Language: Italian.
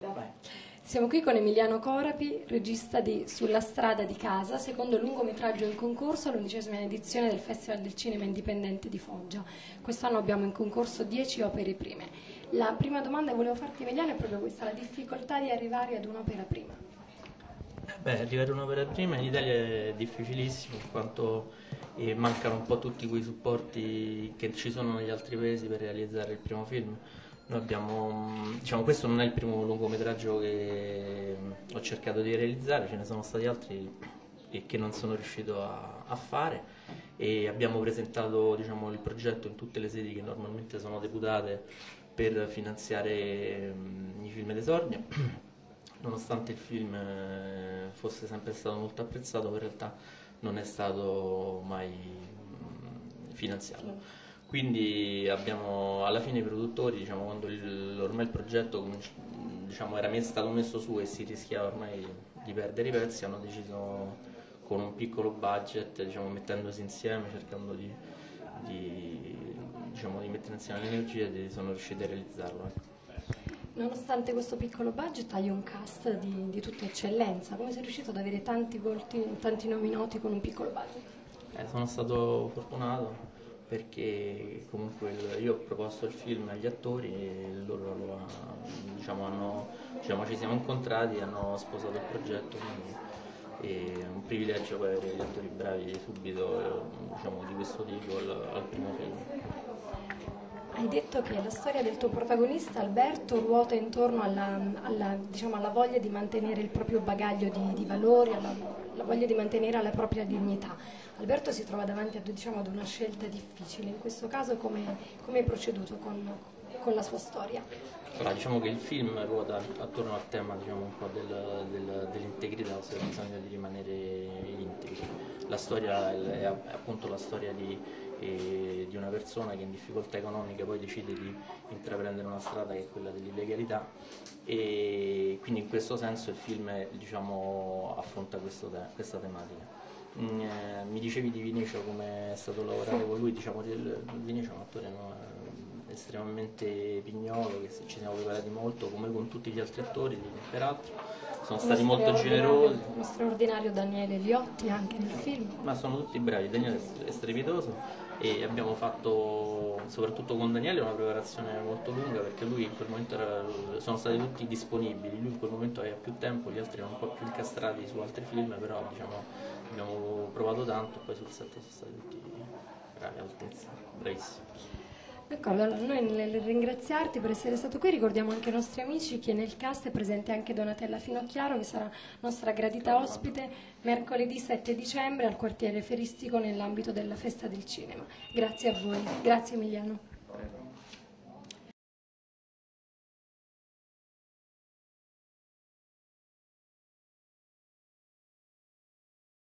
Vai. Siamo qui con Emiliano Corapi, regista di Sulla strada di casa, secondo lungometraggio in concorso all'11ª edizione del Festival del Cinema Indipendente di Foggia. Quest'anno abbiamo in concorso 10 opere prime. La prima domanda che volevo farti, Emiliano, è proprio questa: la difficoltà di arrivare ad un'opera prima. Arrivare a un'opera prima in Italia è difficilissimo, in quanto mancano un po' tutti quei supporti che ci sono negli altri paesi per realizzare il primo film. Noi abbiamo, questo non è il primo lungometraggio che ho cercato di realizzare, ce ne sono stati altri che non sono riuscito a fare, e abbiamo presentato il progetto in tutte le sedi che normalmente sono deputate per finanziare i film d'esordio. Nonostante il film fosse sempre stato molto apprezzato, in realtà non è stato mai finanziato. Quindi abbiamo, alla fine, i produttori, quando ormai il progetto era stato messo su e si rischiava ormai di perdere i pezzi, hanno deciso, con un piccolo budget, mettendosi insieme, cercando di mettere insieme le energie, sono riusciti a realizzarlo. Nonostante questo piccolo budget hai un cast di tutta eccellenza. Come sei riuscito ad avere tanti volti, tanti nomi noti con un piccolo budget? Sono stato fortunato perché comunque io ho proposto il film agli attori e loro ci siamo incontrati e hanno sposato il progetto, quindi è un privilegio poi avere gli attori bravi subito di questo tipo al primo film. Hai detto che la storia del tuo protagonista, Alberto, ruota intorno alla voglia di mantenere il proprio bagaglio di valori, alla voglia di mantenere la propria dignità. Alberto si trova davanti ad una scelta difficile. In questo caso come hai proceduto con la sua storia? Allora, diciamo che il film ruota attorno al tema un po' dell'integrità, ossia il bisogno di rimanere integri. La storia è appunto la storia di una persona che in difficoltà economica poi decide di intraprendere una strada che è quella dell'illegalità, e quindi in questo senso il film affronta questa tematica. Mi dicevi di Vinicio, come è stato lavorare con lui. Vinicio è un attore estremamente pignolo, che ci siamo preparati molto, come con tutti gli altri attori, peraltro sono stati molto generosi. Uno straordinario Daniele Liotti anche nel film. Ma sono tutti bravi, Daniele è strepitoso, e abbiamo fatto, soprattutto con Daniele, una preparazione molto lunga, perché lui in quel momento sono stati tutti disponibili, lui in quel momento aveva più tempo, gli altri erano un po' più incastrati su altri film, però abbiamo provato tanto, e poi sul set sono stati tutti bravi, all'altezza, bravissimi. D'accordo, allora noi nel ringraziarti per essere stato qui ricordiamo anche ai nostri amici che nel cast è presente anche Donatella Finocchiaro, che sarà nostra gradita ospite mercoledì 7 dicembre al quartiere Feristico nell'ambito della Festa del Cinema. Grazie a voi, grazie Emiliano.